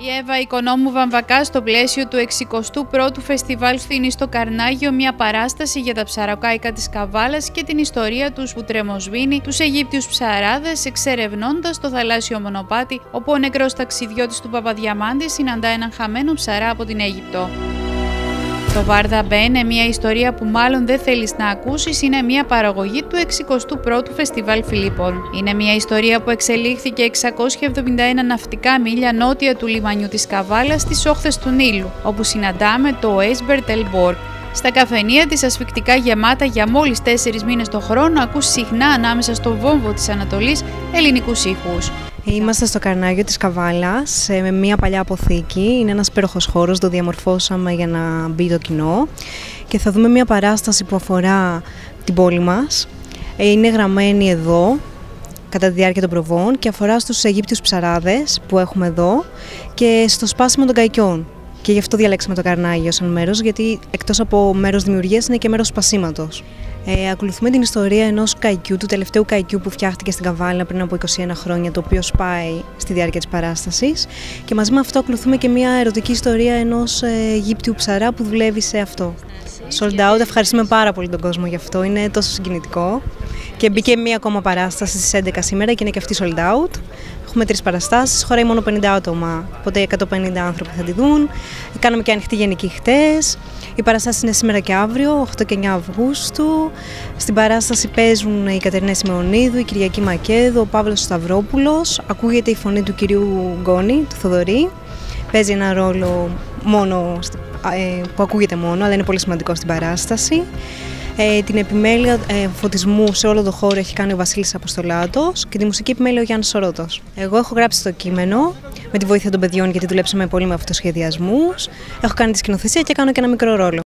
Η Εύα Οικονόμου Βαμβακά, στο πλαίσιο του 61ου Φεστιβάλ Φθήνη στο Καρνάγιο, μια παράσταση για τα ψαροκάικα της Καβάλας και την ιστορία τους που τρεμοσβήνει τους Αιγύπτιους ψαράδες, εξερευνώντας το θαλάσσιο μονοπάτι, όπου ο νεκρός ταξιδιώτης του Παπαδιαμάντη συναντά έναν χαμένο ψαρά από την Αίγυπτο. Το Βάρδα Μπένε, μια ιστορία που μάλλον δεν θέλεις να ακούσεις, είναι μια παραγωγή του 61ου Φεστιβάλ Φιλίππων. Είναι μια ιστορία που εξελίχθηκε 671 ναυτικά μίλια νότια του λιμανιού της Καβάλας στις όχθες του Νείλου, όπου συναντάμε το Έισμπερτ Ελμπόρ. Στα καφενεία της, ασφυκτικά γεμάτα για μόλις 4 μήνες το χρόνο, ακούς συχνά ανάμεσα στο βόμβο της Ανατολής ελληνικούς ήχους. Είμαστε στο Καρνάγιο της Καβάλας, με μια παλιά αποθήκη. Είναι ένας υπέροχος χώρος, το διαμορφώσαμε για να μπει το κοινό. Και θα δούμε μια παράσταση που αφορά την πόλη μας. Είναι γραμμένη εδώ, κατά τη διάρκεια των προβών, και αφορά στους Αιγύπτιους ψαράδες που έχουμε εδώ και στο σπάσιμο των καϊκιών. Και γι' αυτό διαλέξαμε το Καρνάγιο σαν μέρος, γιατί εκτός από μέρος δημιουργίας είναι και μέρος σπασίματος. Ακολουθούμε την ιστορία ενός καϊκιού, του τελευταίου καϊκιού που φτιάχτηκε στην Καβάλα πριν από 21 χρόνια, το οποίο σπάει στη διάρκεια της παράστασης. Και μαζί με αυτό ακολουθούμε και μια ερωτική ιστορία ενός Αιγύπτιου ψαρά που δουλεύει σε αυτό. Sold out, ευχαριστούμε πάρα πολύ τον κόσμο γι' αυτό, είναι τόσο συγκινητικό. Και μπήκε μια ακόμα παράσταση στις 11 σήμερα και είναι και αυτή sold out. Έχουμε 3 παραστάσεις, χωράει μόνο 50 άτομα, οπότε 150 άνθρωποι θα τη δουν. Κάναμε και ανοιχτή γενική χτες. Οι παραστάσεις είναι σήμερα και αύριο, 8 και 9 Αυγούστου. Στην παράσταση παίζουν η Κατερίνα Σιμεωνίδου, η Κυριακή Μακέδου, ο Παύλος Σταυρόπουλος. Ακούγεται η φωνή του κυρίου Γκόνη, του Θοδωρή. Παίζει ένα ρόλο μόνο, που ακούγεται μόνο, αλλά είναι πολύ σημαντικό στην παράσταση. Την επιμέλεια φωτισμού σε όλο το χώρο έχει κάνει ο Βασίλης Αποστολάτος και τη μουσική επιμέλεια ο Γιάννης Σορώτος. Εγώ έχω γράψει το κείμενο με τη βοήθεια των παιδιών, γιατί δουλέψαμε πολύ με αυτοσχεδιασμούς. Έχω κάνει τη σκηνοθεσία και κάνω και ένα μικρό ρόλο.